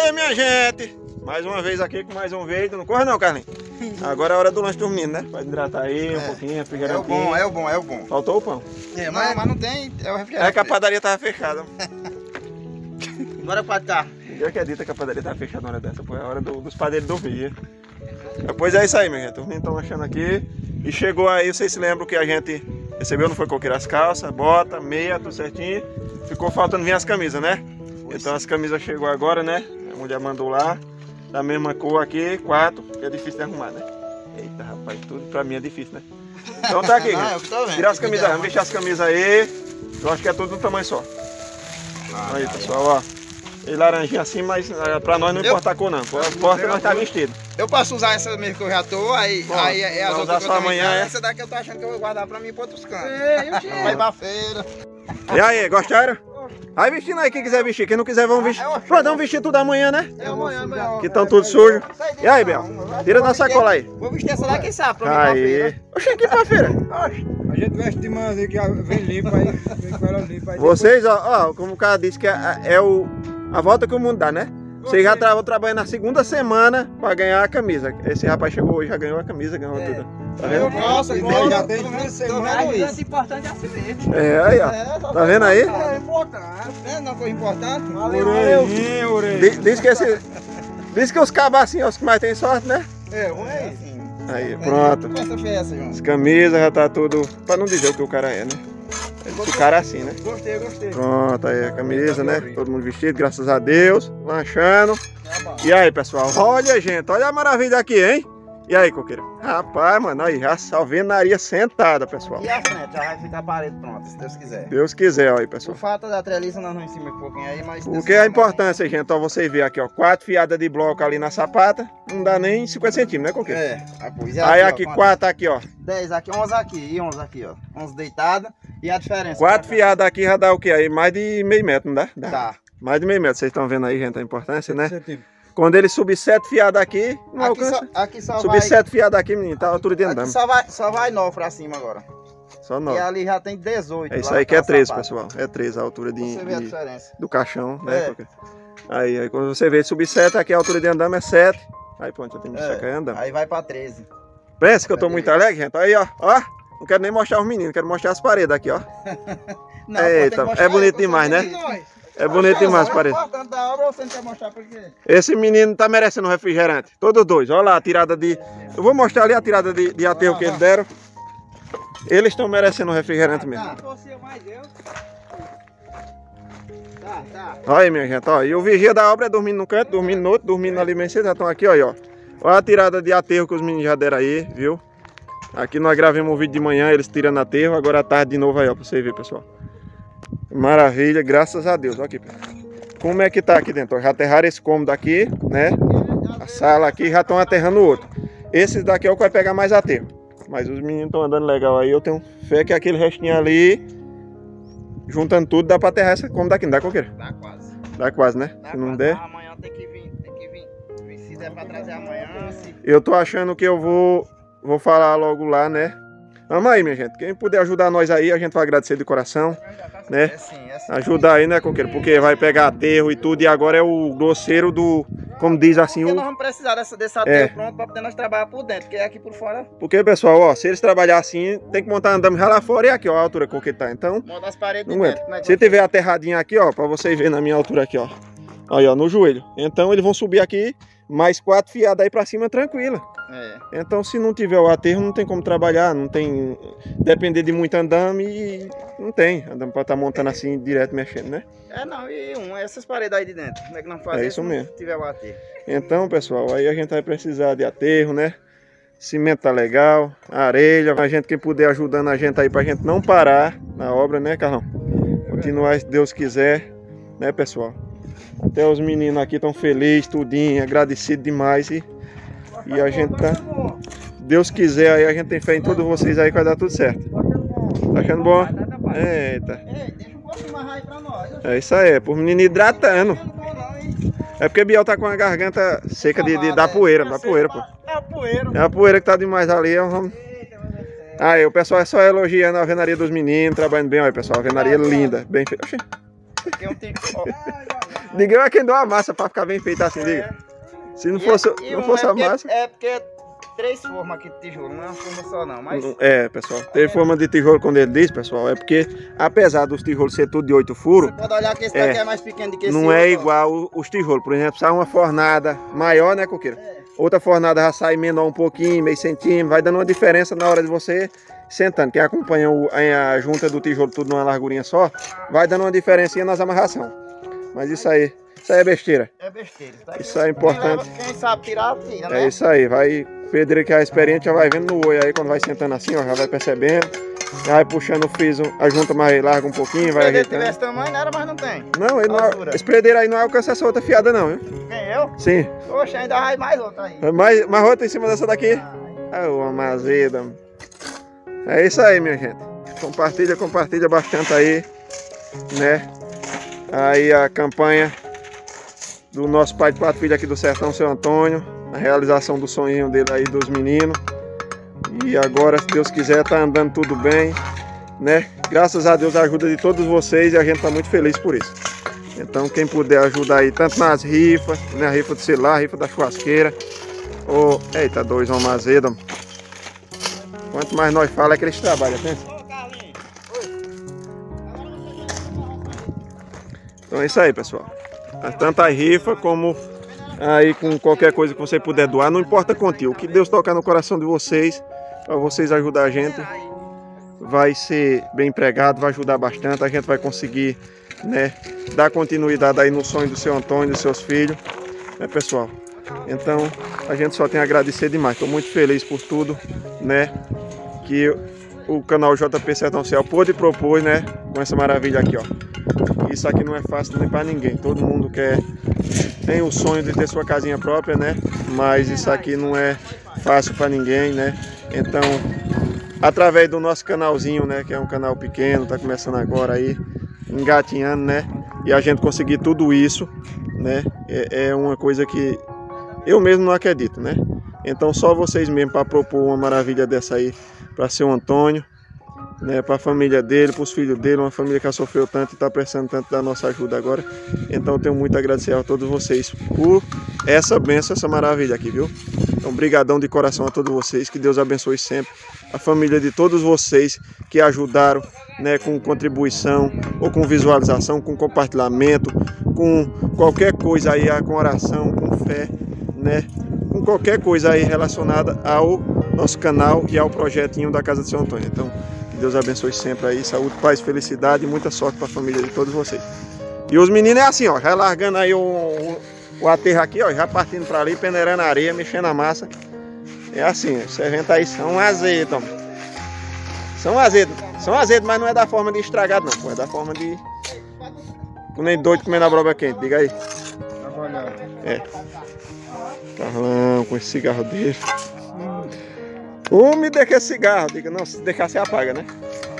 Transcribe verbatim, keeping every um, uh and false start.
aí, minha gente, mais uma vez aqui com mais um vídeo. Não corre não, Carlinhos. Agora é a hora do lanche dos meninos, né? Pode hidratar aí um é, pouquinho, refrigerante. É o bom, é o bom, é o bom. Faltou o pão. É, mas não, mas não tem, é o refrigerante. É que a padaria tava fechada. Bora pra cá. Ninguém acredita que a padaria tava fechada na hora dessa, pô. É a hora do, dos padeiros dormir. Pois é isso aí, minha gente. Os meninos estão lanchando aqui. E chegou aí, vocês se lembram que a gente recebeu, não foi, coqueiro? As calças, bota, meia, tudo certinho. Ficou faltando vir as camisas, né? Foi então sim. As camisas chegou agora, né? A mulher mandou lá. Da mesma cor aqui, quatro, que é difícil de arrumar, né? Eita, rapaz, tudo pra mim é difícil, né? Então tá aqui, ah, tirar as camisas, vamos deixar as camisas aí. Eu acho que é tudo no tamanho só. Ah, aí, pessoal, ó. E laranjinha assim, mas pra nós não eu, importa a cor não. Por importa nós tá vestido. Eu posso usar essa mesmo que eu já tô, aí, bom, aí é as outras que eu amanhã, é? Essa daqui eu tô achando que eu vou guardar pra mim ir pra outros cantos. É, eu tinha. Vai pra feira. E aí, gostaram? Vai vestindo aí, quem quiser vestir, quem não quiser vão vestir. Pô, vamos vestir tudo amanhã, né? É amanhã, amanhã. Que estão tudo sujos. E aí, Bel? Tira da sacola aí. Vou vestir essa daqui, sabe? Pra mim ir pra feira. Oxi, aqui pra feira. A gente veste de manhã que vem limpa aí, vem com ela limpa aí. Vocês, ó, ó, como o cara disse que é, é o, a volta que o mundo dá, né? Vocês já estavam trabalhando na segunda semana pra ganhar a camisa. Esse rapaz chegou hoje, já ganhou a camisa, ganhou é. tudo. Tá vendo? Nossa, igual já tem duas semanas isso. É importante assim mesmo. É, aí, ó. Tá vendo aí? É importante. É uma coisa importante. Orelhinha, orelhinha. Diz que esse... Diz que os cabos assim, os que mais tem sorte, né? É, ruim é isso. Aí, pronto. Essa foi essa, João. As camisas já tá tudo... Pra não dizer o que o cara é, né? O cara é assim, né? Gostei, gostei. Pronto, aí a camisa, né? Todo mundo vestido, graças a Deus. Lanchando. E aí, pessoal? Olha, gente, olha a maravilha aqui, hein? E aí, coqueiro? Rapaz, mano, aí, já alvenaria sentada, pessoal. E a frente, já vai ficar a parede pronta, se Deus quiser. Deus quiser, ó aí, pessoal. Por falta da treliça, nós não em cima um pouquinho aí, mas... O que é a importância, gente? Ó, você vê aqui, ó, quatro fiadas de bloco ali na sapata, não dá nem cinquenta centímetros, né, coqueiro? É. Pois é aí aqui, ó, quatro aqui, ó. dez aqui, onze aqui, e onze aqui, ó. onze deitadas, e a diferença... Quatro fiadas aqui já dá o quê? Aí mais de meio metro, não dá? Dá. Dá. Mais de meio metro, vocês estão vendo aí, gente, a importância, né? Quando ele subir sete fiadas aqui, não aqui alcança. Só, aqui só subir vai... sete fiadas aqui, menino, tá a altura de andame. Só vai, só vai nove pra cima agora. Só nove. E ali já tem dezoito. É isso aí que é treze, pessoal. É treze a altura de, você vê a de, diferença. do caixão, né? É. Aí, aí quando você vê subir sete, aqui a altura de andame é sete. Aí pronto, já tem que é. sacar andame. Aí vai pra treze. Pensa que eu tô muito alegre, gente. Aí, ó, ó. Não quero nem mostrar os meninos, quero mostrar as paredes aqui, ó. Não, eita, é bonito demais, né? É bonito demais, parede. Esse menino tá merecendo um refrigerante. Todos dois. Olha lá a tirada de... Eu vou mostrar ali a tirada de, de aterro que eles deram. Eles estão merecendo um refrigerante mesmo. Tá, tá. Olha aí, minha gente. Ó. E o vigia da obra é dormindo no canto, dormindo no outro, dormindo ali mesmo. Vocês já estão aqui, ó, ó. Olha a tirada de aterro que os meninos já deram aí, viu? Aqui nós gravamos um vídeo de manhã, eles tirando aterro. Agora à tarde de novo aí, ó, pra vocês verem, pessoal. Maravilha, graças a Deus. Olha aqui, como é que tá aqui dentro? Já aterraram esse cômodo aqui, né? A sala aqui, já estão aterrando o outro. Esses daqui é o que vai pegar mais aterro. Mas os meninos estão andando legal aí. Eu tenho fé que aquele restinho ali, juntando tudo, dá pra aterrar esse cômodo aqui. Não dá, coqueiro? Dá quase. Dá quase, né? Dá se não quase. der... Amanhã tem que vir, tem que vir. Se der pra trazer amanhã... Se... Eu tô achando que eu vou, vou falar logo lá, né? Vamos aí, minha gente. Quem puder ajudar nós aí, a gente vai agradecer de coração, né? É sim, é sim. Ajudar aí, né, coqueiro? Porque vai pegar aterro e tudo, e agora é o grosseiro do, como diz assim, porque o... nós vamos precisar dessa, desse aterro é. pronto pra poder nós trabalhar por dentro, porque aqui por fora... Porque, pessoal, ó, se eles trabalhar assim, tem que montar andame já lá fora e aqui, ó, a altura que o que tá. Então, monta as paredes não de dentro. É. Se tiver aterradinho aqui, ó, pra vocês verem na minha altura aqui, ó. Aí, ó, no joelho. Então, eles vão subir aqui, mais quatro fiadas aí pra cima, tranquila. É. Então, se não tiver o aterro, não tem como trabalhar, não tem... Depender de muito andame e não tem. Andame pra estar tá montando assim, direto, mexendo, né? É, não, e um, essas paredes aí de dentro, como é que não faz É isso mesmo. Se tiver o aterro? Então, pessoal, aí a gente vai precisar de aterro, né? Cimento tá legal, areia, a gente que puder ajudando a gente aí pra gente não parar na obra, né, Carlão? Continuar se Deus quiser, né, pessoal? Até os meninos aqui estão felizes, tudinho, agradecidos demais e... E a gente tá... Deus quiser, aí a gente tem fé em todos vocês aí que vai dar tudo certo. Tá achando bom? Eita. É isso aí, é por menino hidratando. É porque Biel tá com a garganta seca de, de, da poeira, da poeira, pô. É a poeira. É a poeira que tá demais ali. Vamos... Aí, o pessoal é só elogiando a alvenaria dos meninos, trabalhando bem. Olha, pessoal, a alvenaria linda, bem feita. Diga eu é quem deu a massa pra ficar bem feita assim, diga. Se não fosse, e, e não um fosse é a porque, massa... É porque três formas aqui de tijolo, não é uma forma só não, mas... É, pessoal, tem forma de tijolo quando ele diz, pessoal, é porque apesar dos tijolos ser tudo de oito furos, você pode olhar que esse é, daqui é mais pequeno do que esse não outro, é ó. igual os tijolos. Por exemplo, sai uma fornada maior, né, Coqueiro? É. Outra fornada já sai menor um pouquinho, meio centímetro, vai dando uma diferença na hora de você sentando. Quem acompanha o, a junta do tijolo tudo numa largurinha só, vai dando uma diferencinha nas amarrações. Mas isso aí, isso aí é besteira. É besteira. Tá? Isso aí é importante. Quem, quem sabe tirar, tira, né? É isso aí, vai... Pedro que é experiente já vai vendo no olho aí, quando vai sentando assim, ó, já vai percebendo. Já vai puxando o friso, a junta mais larga um pouquinho, vai ajeitando. Se ele tivesse tamanho, não era, mas não tem. Não, ele não é, esse predeiro aí não alcança essa outra fiada não, viu? Quem, eu? Sim. Poxa, ainda vai mais outra aí. Mais, mais outra em cima dessa daqui? Ah, uma mazeda. É isso aí, minha gente. Compartilha, compartilha bastante aí, né? Aí a campanha do nosso pai de quatro filhos aqui do Sertão, seu Antônio. A realização do sonhinho dele aí dos meninos. E agora, se Deus quiser, tá andando tudo bem, né? Graças a Deus, a ajuda de todos vocês e a gente tá muito feliz por isso. Então, quem puder ajudar aí, tanto nas rifas, né? A rifa do celular, a rifa da churrasqueira. Ou... Eita, dois uma azeda. Quanto mais nós falamos, é que eles trabalham, pensa? Então é isso aí, pessoal. Tanto a rifa como... aí com qualquer coisa que você puder doar, não importa quanto, o que Deus tocar no coração de vocês, para vocês ajudar a gente, vai ser bem empregado, vai ajudar bastante, a gente vai conseguir, né, dar continuidade aí no sonho do seu Antônio, dos seus filhos, né, pessoal? Então, a gente só tem a agradecer demais, estou muito feliz por tudo, né, que o canal J P Sertão Céu pôde propor, né, com essa maravilha aqui, ó. Isso aqui não é fácil nem para ninguém, todo mundo quer... tem o sonho de ter sua casinha própria, né? Mas isso aqui não é fácil para ninguém, né? Então, através do nosso canalzinho, né? Que é um canal pequeno, tá começando agora aí, engatinhando, né? E a gente conseguir tudo isso, né? É, é uma coisa que eu mesmo não acredito, né? Então, só vocês mesmo para propor uma maravilha dessa aí para seu Antônio, né, para a família dele, para os filhos dele, uma família que sofreu tanto e está precisando tanto da nossa ajuda agora. Então eu tenho muito a agradecer a todos vocês por essa bênção, essa maravilha aqui, viu? Então, brigadão de coração a todos vocês, que Deus abençoe sempre a família de todos vocês que ajudaram, né, com contribuição, ou com visualização, com compartilhamento, com qualquer coisa aí, com oração, com fé, né, com qualquer coisa aí relacionada ao nosso canal e ao projetinho da Casa de Seu Antônio. Então, Deus abençoe sempre aí, saúde, paz, felicidade e muita sorte para a família de todos vocês. E os meninos é assim, ó, já largando aí o, o, o aterro aqui, ó, já partindo para ali, peneirando a areia, mexendo a massa. É assim, esse evento aí são azedos, ó. São azedos, são azedos, mas não é da forma de estragado não, pô, é da forma de... nem doido comendo a broba quente, diga aí. É. Carlão, com esse cigarro dele. Um me deixa esse cigarro, diga, não, se deixar você apaga, né?